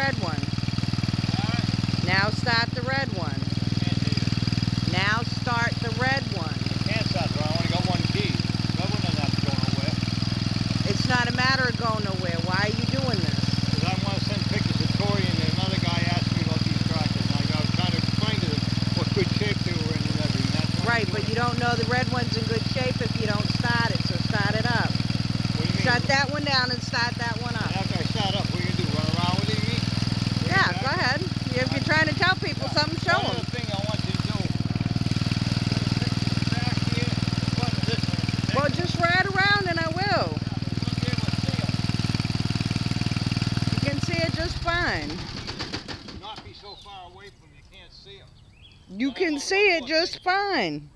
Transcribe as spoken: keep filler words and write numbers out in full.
red one. Now start the red one. Now start the red one. I can't start, I only got one key. That one doesn't have to go nowhere. It's not a matter of going nowhere. Why are you doing this? Because I want to send pictures to Tori, and another guy asked me about these tractors. And I was trying to explain to them what good shape they were in and everything. That's right, but you don't know the red one's in good shape if you don't start it, so start it up. What do you mean? Shut that one down and start that one up. And after I start up, what are you going to do? Run around with it, you mean? Yeah, go ahead. If you're trying to tell people Yeah. something, show One them. other thing I want you to do. Back here, in front of this one. Well, just ride around and I will. You can see it just fine. Not be so far away from you, you can't see them. You can see it just fine.